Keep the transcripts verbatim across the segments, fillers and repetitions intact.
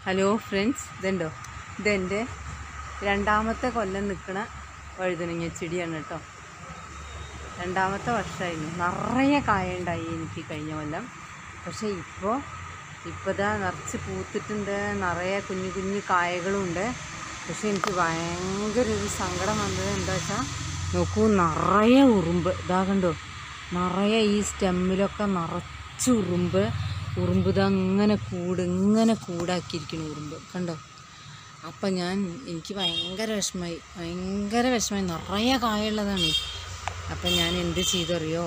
Hello friends, ഇതുണ്ടോ? ഇതെൻ്റെ രണ്ടാമത്തെ കൊല്ലം നിൽക്കുന്ന വഴുതനങ്ങ ചെടിയാണ് കേട്ടോ. രണ്ടാമത്തെ വർഷമായിരുന്നു. നിറയെ കായ ഉണ്ടായി എനിക്ക് കഴിഞ്ഞ കൊല്ലം. പക്ഷേ ഇപ്പോൾ ഇപ്പോൾ ഇതാ നിറച്ച് പൂത്തിട്ടുണ്ട്, നിറയെ കുഞ്ഞു കുഞ്ഞു കായകളും ഉണ്ട്. പക്ഷേ എനിക്ക് ഭയങ്കര ഒരു സങ്കടം വന്നത് എന്താ വെച്ചാൽ, നോക്കൂ, നിറയെ ഉറുമ്പ്. ഇതാ കണ്ടോ, നിറയെ ഈ സ്റ്റെമ്മിലൊക്കെ നിറച്ച് ഉറുമ്പ്. ഉറുമ്പ് ഇതാ ഇങ്ങനെ കൂട് ഇങ്ങനെ കൂടാക്കിയിരിക്കുന്നു ഉറുമ്പ്, കണ്ടോ? അപ്പം ഞാൻ എനിക്ക് ഭയങ്കര വിഷമമായി, ഭയങ്കര വിഷമമായി. നിറയെ കായുള്ളതാണ്. അപ്പം ഞാൻ എന്ത് ചെയ്തറിയോ,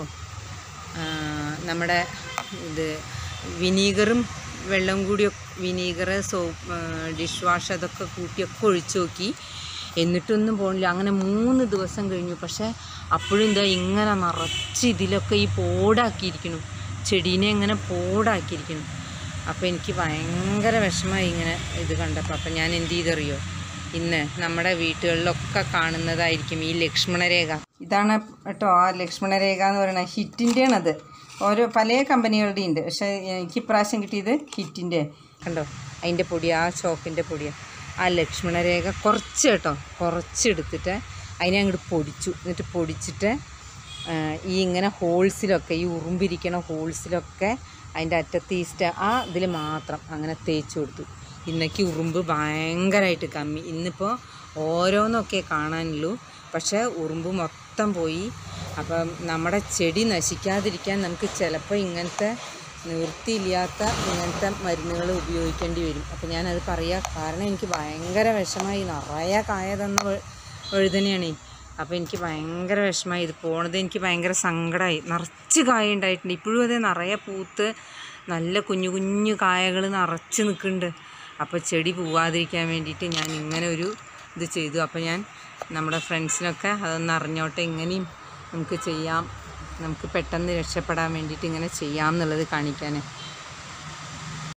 നമ്മുടെ ഇത് വിനീഗറും വെള്ളം കൂടി, വിനീഗർ, സോപ്പ്, ഡിഷ് വാഷ് അതൊക്കെ കൂട്ടിയൊക്കെ ഒഴിച്ചു നോക്കി. എന്നിട്ടൊന്നും പോകണില്ല. അങ്ങനെ മൂന്ന് ദിവസം കഴിഞ്ഞു. പക്ഷേ അപ്പോഴും എന്താ ഇങ്ങനെ നിറച്ച് ഇതിലൊക്കെ ഈ പോടാക്കിയിരിക്കുന്നു, ചെടീനെ ഇങ്ങനെ പോടാക്കിയിരിക്കുന്നു. അപ്പോൾ എനിക്ക് ഭയങ്കര വിഷമമായി ഇങ്ങനെ ഇത് കണ്ടപ്പോൾ. അപ്പം ഞാൻ എന്ത് ചെയ്തറിയോ, ഇന്ന് നമ്മുടെ വീട്ടുകളിലൊക്കെ കാണുന്നതായിരിക്കും ഈ ലക്ഷ്മണരേഖ. ഇതാണ് കേട്ടോ ആ ലക്ഷ്മണരേഖ എന്ന് പറയുന്നത്. ഹിറ്റിൻ്റെയാണത്. ഓരോ പല കമ്പനികളുടെ ഉണ്ട്. പക്ഷേ എനിക്ക് ഇപ്രാവശ്യം കിട്ടിയത് ഹിറ്റിൻ്റെ. കണ്ടോ അതിൻ്റെ പൊടി, ആ ചോക്കിൻ്റെ പൊടിയാണ്. ആ ലക്ഷ്മണരേഖ കുറച്ച് കേട്ടോ, കുറച്ചെടുത്തിട്ട് അതിനെ അങ്ങോട്ട് പൊടിച്ചു. എന്നിട്ട് പൊടിച്ചിട്ട് ഈ ഇങ്ങനെ ഹോൾസിലൊക്കെ, ഈ ഉറുമ്പിരിക്കണ ഹോൾസിലൊക്കെ അതിൻ്റെ അറ്റത്ത് ഈ സ്റ്റ ആ ഇതിൽ മാത്രം അങ്ങനെ തേച്ച് കൊടുത്തു. ഇന്നേക്ക് ഉറുമ്പ് ഭയങ്കരമായിട്ട് കമ്മി. ഇന്നിപ്പോൾ ഓരോന്നൊക്കെ കാണാനുള്ളൂ, പക്ഷേ ഉറുമ്പ് മൊത്തം പോയി. അപ്പം നമ്മുടെ ചെടി നശിക്കാതിരിക്കാൻ നമുക്ക് ചിലപ്പോൾ ഇങ്ങനത്തെ നിവൃത്തിയില്ലാത്ത ഇങ്ങനത്തെ മരുന്നുകൾ ഉപയോഗിക്കേണ്ടി വരും. അപ്പം ഞാനത് പറയാം, കാരണം എനിക്ക് ഭയങ്കര വിഷമമായി. നിറയെ കായ തന്ന വഴുതനയാണ്. അപ്പോൾ എനിക്ക് ഭയങ്കര വിഷമമായി. ഇത് പോണത് എനിക്ക് ഭയങ്കര സങ്കടമായി. നിറച്ച് കായ ഉണ്ടായിട്ടുണ്ട്. ഇപ്പോഴും അതേ നിറയെ പൂത്ത് നല്ല കുഞ്ഞു കുഞ്ഞു കായകൾ നിറച്ച് നിൽക്കുന്നുണ്ട്. അപ്പോൾ ചെടി പോവാതിരിക്കാൻ വേണ്ടിയിട്ട് ഞാൻ ഇങ്ങനെ ഒരു ഇത് ചെയ്തു. അപ്പോൾ ഞാൻ നമ്മുടെ ഫ്രണ്ട്സിനൊക്കെ അതൊന്ന് അറിഞ്ഞോട്ടെ, ഇങ്ങനെയും നമുക്ക് ചെയ്യാം, നമുക്ക് പെട്ടെന്ന് രക്ഷപ്പെടാൻ വേണ്ടിയിട്ട് ഇങ്ങനെ ചെയ്യാം എന്നുള്ളത് കാണിക്കാൻ.